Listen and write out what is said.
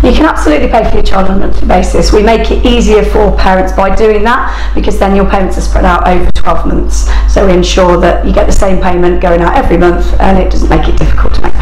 You can absolutely pay for your child on a monthly basis. We make it easier for parents by doing that, because then your payments are spread out over 12 months. So we ensure that you get the same payment going out every month, and it doesn't make it difficult to make